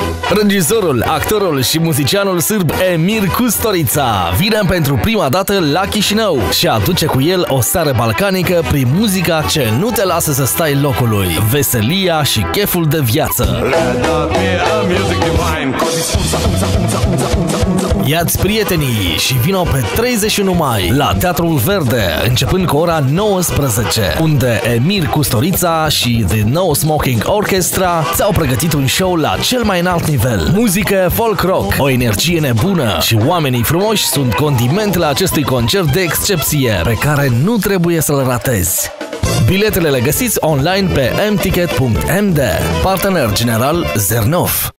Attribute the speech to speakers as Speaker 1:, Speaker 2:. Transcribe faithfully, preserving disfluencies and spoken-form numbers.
Speaker 1: Regizorul, actorul și muzicianul sârb Emir Kusturica vine pentru prima dată la Chișinău și aduce cu el o seară balcanică prin muzica ce nu te lasă să stai locului, veselia și cheful de viață. Ia-ți prietenii și vino pe treizeci și unu mai la Teatrul Verde, începând cu ora nouăsprezece, unde Emir Kusturica și The No Smoking Orchestra ți-au pregătit un show la cel mai înalt nivel. Muzică folk rock, o energie nebună și oamenii frumoși sunt condimentele acestui concert de excepție pe care nu trebuie să-l ratezi. Biletele le găsiți online pe m ticket punct m d. Partener general Zernov.